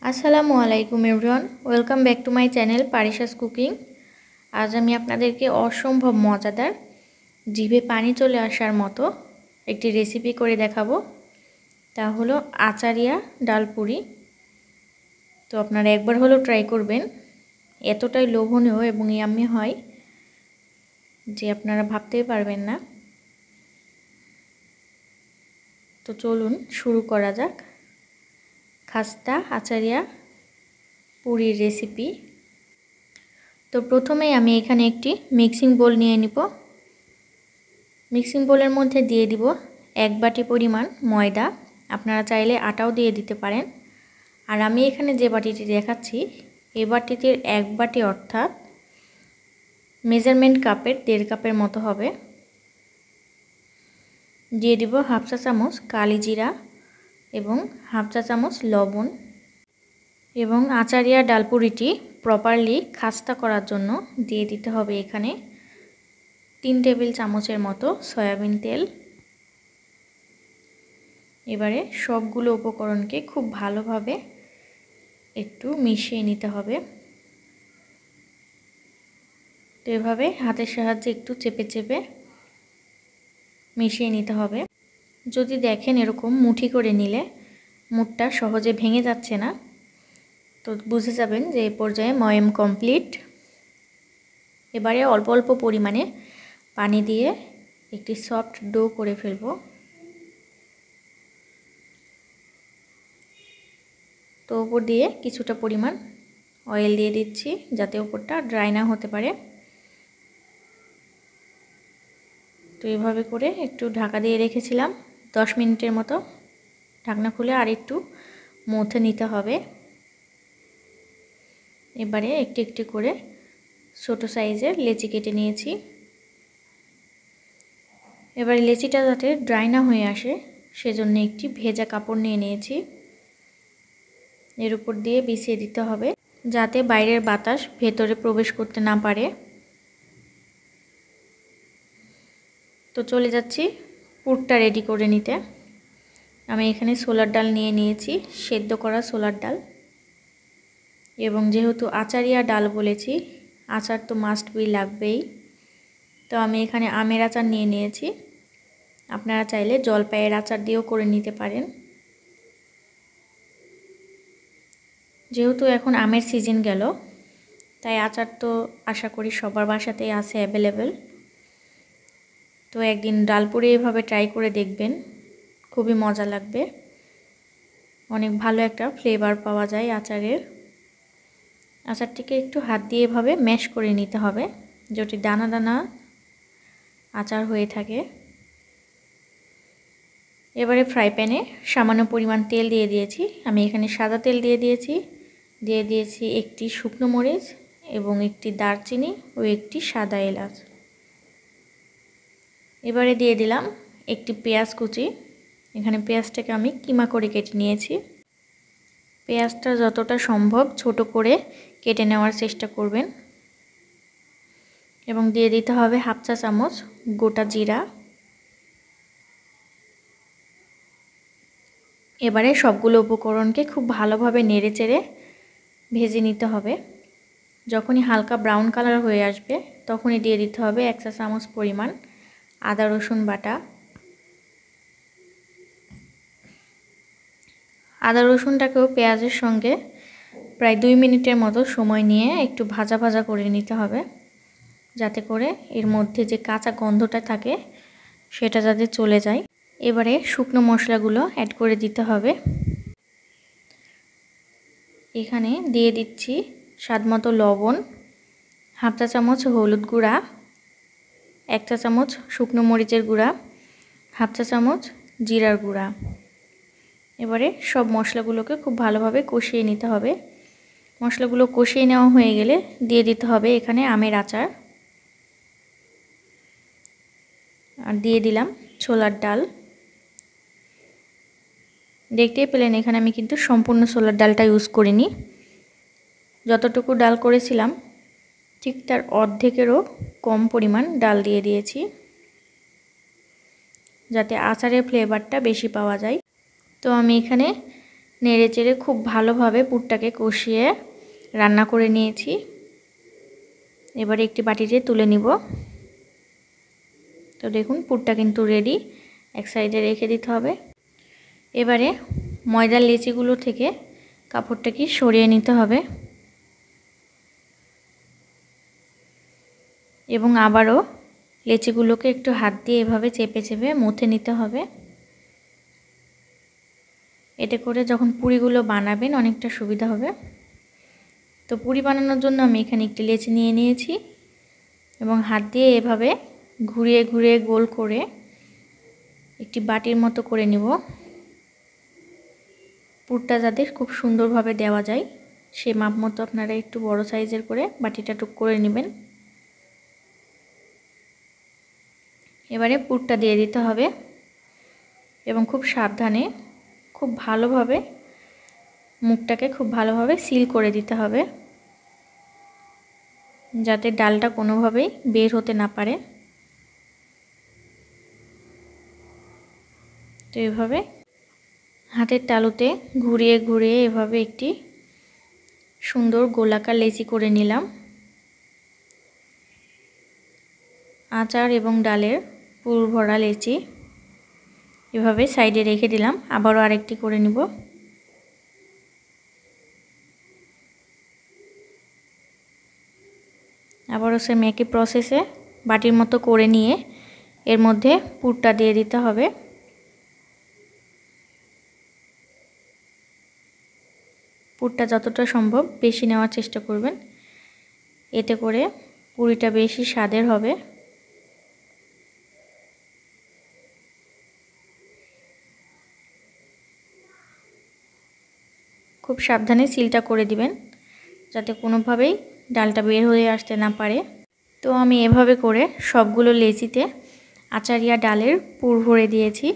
আসসালামু আলাইকুম everyone, welcome back to my channel পারিশাস কুকিং। আজ আমি আপনাদেরকে অসম্ভব মজাদার, জিভে পানি চলে আসার মতো একটি রেসিপি করে দেখাবো। তা হলো আচারিয়া ডালপুরি। তো আপনারা একবার হলেও ট্রাই করবেন। এতটাই লোভনীয় এবং ইয়াম্মি হয় যে আপনারা ভাবতেই পারবেন না। তো চলুন শুরু করা যাক। খাস্তা আচারিয়া পুরীর রেসিপি। তো প্রথমেই আমি এখানে একটি মিক্সিং বোল নিয়ে নিব। মিক্সিং বোলের মধ্যে দিয়ে দিব 1 বাটি পরিমাণ ময়দা। আপনারা চাইলে আটাও দিয়ে দিতে পারেন। আর আমি এখানে যে বাটিটি দেখাচ্ছি এই বাটিটির 1 বাটি অর্থাৎ মেজারমেন্ট কাপের 1.5 কাপের মতো হবে। দিয়ে দিব হাফ চা চামচ কালি জিরা এবং হাফ চা চামচ লবণ। এবং আচারিয়া ডালপুরিটি প্রপারলি খাস্তা করার জন্য দিয়ে দিতে হবে এখানে 3 টেবিল চামচের মতো সয়াবিন তেল। এবারে সবগুলো উপকরণকে খুব ভালোভাবে একটু মিশিয়ে নিতে হবে। তো এভাবে হাতের সাহায্যে একটু চেপে চেপে মিশিয়ে নিতে হবে। যদি দেখেন এরকম মুঠি করে নিলে মুঠটা সহজে ভেঙে যাচ্ছে না, তো বুঝে যাবেন যে এই পর্যায়ে ময়াম কমপ্লিট। এবারে অল্প অল্প পরিমাণে পানি দিয়ে একটি সফট ডো করে ফেলব। তো উপর দিয়ে কিছুটা পরিমাণ অয়েল দিয়ে দিচ্ছি যাতে উপরটা ড্রাই না হতে পারে। তো এভাবে করে একটু ঢাকা দিয়ে রেখেছিলাম 10 মিনিটের মতো। ঢাকনা খুলে আর একটু মথে নিতে হবে। এবারে একটু একটু করে ছোট সাইজের লেচি কেটে নিয়েছি। এবারে লেচিটা যাতে ড্রাই না হয়ে আসে সেজন্য একটি ভেজা কাপড় নিয়ে নিয়েছি। এর উপর দিয়ে বিছিয়ে দিতে হবে যাতে বাইরের বাতাস ভেতরে প্রবেশ করতে না পারে। তো চলে যাচ্ছি পুরটা রেডি করে নিতে। আমি এখানে ছোলার ডাল নিয়ে নিয়েছি, সেদ্ধ করা ছোলার ডাল। এবং যেহেতু আচারিয়া ডাল বলেছি, আচার তো মাস্ট বি লাগবেই। তো আমি এখানে আমের আচার নিয়ে নিয়েছি। আপনারা চাইলে জলপাইয়ের আচার দিয়েও করে নিতে পারেন। যেহেতু এখন আমের সিজন গেল, তাই আচার তো আশা করি সবার বাসাতেই আছে অ্যাভেলেবেল। তো একদিন ডালপুরি এভাবে ট্রাই করে দেখবেন, খুবই মজা লাগবে। অনেক ভালো একটা ফ্লেভার পাওয়া যায় আচারের। আচারটিকে একটু হাত দিয়ে এভাবে ম্যাশ করে নিতে হবে যেটি দানা দানা আচার হয়ে থাকে। এবারে ফ্রাই প্যানে সামান্য পরিমাণ তেল দিয়ে দিয়েছি। আমি এখানে সাদা তেল দিয়ে দিয়েছি একটি শুকনো মরিচ এবং একটি দারচিনি ও একটি সাদা এলাচ। এবারে দিয়ে দিলাম একটি পেঁয়াজ কুচি। এখানে পেঁয়াজটাকে আমি কিমা করে কেটে নিয়েছি। পেঁয়াজটা যতটা সম্ভব ছোট করে কেটে নেওয়ার চেষ্টা করবেন। এবং দিয়ে দিতে হবে হাফ চা চামচ গোটা জিরা। এবারে সবগুলো উপকরণকে খুব ভালোভাবে নেড়েচেড়ে ভেজে নিতে হবে। যখনই হালকা ব্রাউন কালার হয়ে আসবে তখনই দিয়ে দিতে হবে 1 চা চামচ পরিমাণ আদা রসুন বাটা। আদা রসুনটাকেও পেঁয়াজের সঙ্গে প্রায় 2 মিনিটের মতো সময় নিয়ে একটু ভাজা ভাজা করে নিতে হবে, যাতে করে এর মধ্যে যে কাঁচা গন্ধটা থাকে সেটা যাতে চলে যায়। এবারে শুকনো মশলাগুলো অ্যাড করে দিতে হবে। এখানে দিয়ে দিচ্ছি স্বাদমতো লবণ, হাফ চা চামচ হলুদ গুঁড়া, 1 চা চামচ শুকনো মরিচের গুঁড়া, হাফ চা চামচ জিরার গুঁড়া। এবারে সব মশলাগুলোকে খুব ভালোভাবে কষিয়ে নিতে হবে। মশলাগুলো কষিয়ে নেওয়া হয়ে গেলে দিয়ে দিতে হবে এখানে আমের আচার। আর দিয়ে দিলাম ছোলার ডাল। দেখতেই পেলেন এখানে আমি কিন্তু সম্পূর্ণ ছোলার ডালটা ইউজ করিনি। যতটুকু ডাল করেছিলাম ঠিক তার অর্ধেকেরও কম পরিমাণ ডাল দিয়ে দিয়েছি, যাতে আচারের ফ্লেভারটা বেশি পাওয়া যায়। তো আমি এখানে নেড়েচেড়ে খুব ভালোভাবে পুরটাকে কষিয়ে রান্না করে নিয়েছি। এবারে একটি বাটিতে তুলে নিব। তো দেখুন পুরটা কিন্তু রেডি, এক সাইডে রেখে দিতে হবে। এবারে ময়দার লেচিগুলো থেকে কাপড়টাকে সরিয়ে নিতে হবে এবং আবারও লেচিগুলোকে একটু হাত দিয়ে এভাবে চেপে চেপে মুথে নিতে হবে। এতে করে যখন পুরিগুলো বানাবেন অনেকটা সুবিধা হবে। তো পুরি বানানোর জন্য আমি এখানে একটি লেচি নিয়ে নিয়েছি এবং হাত দিয়ে এভাবে ঘুরিয়ে ঘুরিয়ে গোল করে একটি বাটির মতো করে নিব। পুরটা যাতে খুব সুন্দরভাবে দেওয়া যায় সেই মাপ মতো আপনারা একটু বড় সাইজের করে বাটিটা টুক করে নেবেন। এবারে পুরটা দিয়ে দিতে হবে এবং খুব সাবধানে খুব ভালোভাবে মুখটাকে খুব ভালোভাবে সিল করে দিতে হবে যাতে ডালটা কোনোভাবেই বের হতে না পারে। তো এভাবে হাতের তালুতে ঘুরিয়ে ঘুরিয়ে এভাবে একটি সুন্দর গোলাকার লেচি করে নিলাম। আচার এবং ডালের পুর ভরা লেচি এভাবে সাইডে রেখে দিলাম। আবারও আরেকটি করে নিব। আবারও সেম একই প্রসেসে বাটির মতো করে নিয়ে এর মধ্যে পুরটা দিয়ে দিতে হবে। পুরটা যতটা সম্ভব বেশি নেওয়ার চেষ্টা করবেন, এতে করে পুরিটা বেশি স্বাদের হবে। খুব সাবধানে সিলটা করে দিবেন যাতে কোনোভাবেই ডালটা বের হয়ে আসতে না পারে। তো আমি এভাবে করে সবগুলো লেচিতে আচারিয়া ডালের পুর ভরে দিয়েছি।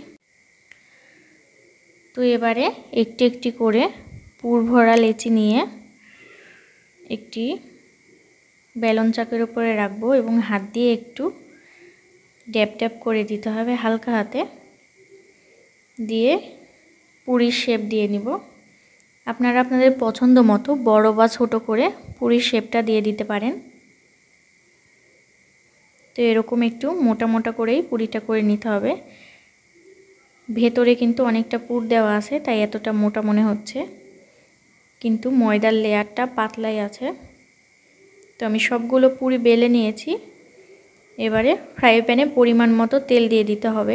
তো এবারে একটি একটি করে পুর ভরা লেচি নিয়ে একটি বেলন চাকের উপরে রাখবো এবং হাত দিয়ে একটু ড্যাপ ড্যাপ করে দিতে হবে হালকা হাতে, দিয়ে পুরির শেপ দিয়ে নিব। আপনারা আপনাদের পছন্দ মতো বড় বা ছোট করে পুরির শেপটা দিয়ে দিতে পারেন। তো এরকম একটু মোটা মোটা করেই পুরিটা করে নিতে হবে। ভেতরে কিন্তু অনেকটা পুর দেওয়া আছে তাই এতটা মোটা মনে হচ্ছে, কিন্তু ময়দার লেয়ারটা পাতলাই আছে। তো আমি সবগুলো পুরি বেলে নিয়েছি। এবারে ফ্রাই প্যানে পরিমাণ মতো তেল দিয়ে দিতে হবে।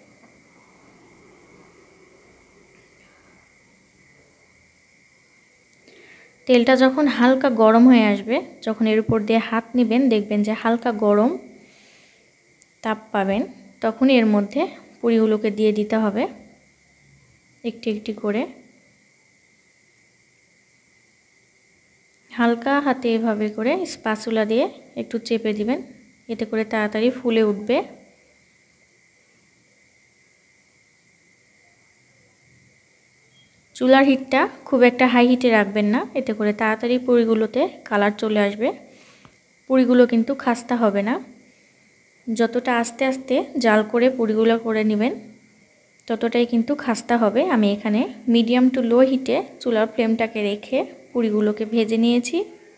তেলটা যখন হালকা গরম হয়ে আসবে, যখন এর উপর দিয়ে হাত নেবেন দেখবেন যে হালকা গরম তাপ পাবেন, তখন এর মধ্যে পুরিগুলোকে দিয়ে দিতে হবে একটি একটি করে। হালকা হাতে এভাবে করে স্প্যাচুলা দিয়ে একটু চেপে দিবেন, এতে করে তাড়াতাড়ি ফুলে উঠবে। চুলার হিটটা খুব একটা হাই হিটে রাখবেন না, এতে করে তাড়াতাড়ি পুরিগুলোতে কালার চলে আসবে। পুরিগুলো কিন্তু খাস্তা হবে না। যতটা আস্তে আস্তে জাল করে পুরিগুলো করে নেবেন ততটাই কিন্তু খাস্তা হবে। আমি এখানে মিডিয়াম টু লো হিটে চুলার ফ্লেমটাকে রেখে পুরিগুলোকে ভেজে নিয়েছি।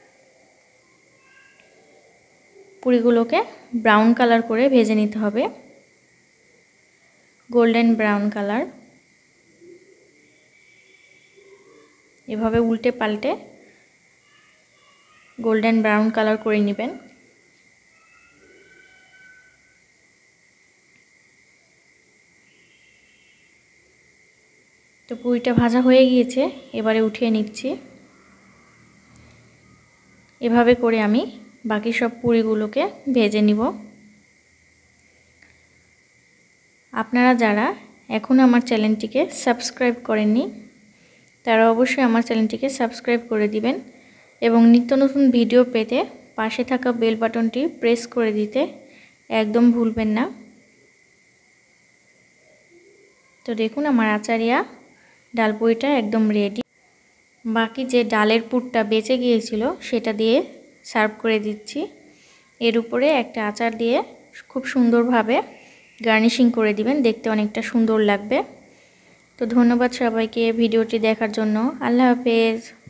পুরিগুলোকে ব্রাউন কালার করে ভেজে নিতে হবে, গোল্ডেন ব্রাউন কালার। এভাবে উল্টে পাল্টে গোল্ডেন ব্রাউন কালার করে নেবেন। তো পুরিটা ভাজা হয়ে গিয়েছে, এবারে উঠিয়ে নিচ্ছি। এভাবে করে আমি বাকি সব পুরিগুলোকে ভেজে নিব। আপনারা যারা এখনও আমার চ্যানেলটিকে সাবস্ক্রাইব করেননি তারা অবশ্যই আমার চ্যানেলটিকে সাবস্ক্রাইব করে দিবেন এবং নিত্য নতুন ভিডিও পেতে পাশে থাকা বেল বাটনটি প্রেস করে দিতে একদম ভুলবেন না। তো দেখুন আমার আচারিয়া ডাল পুরিটা একদম রেডি। বাকি যে ডালের পুরটা বেঁচে গিয়েছিল সেটা দিয়ে সার্ভ করে দিচ্ছি। এর উপরে একটা আচার দিয়ে খুব সুন্দরভাবে গার্নিশিং করে দিবেন, দেখতে অনেকটা সুন্দর লাগবে। তো ধন্যবাদ সবাইকে ভিডিওটি দেখার জন্য। আল্লাহ হাফেজ।